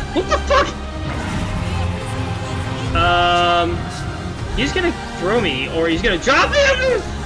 What the fuck? He's gonna throw me, or he's gonna drop me.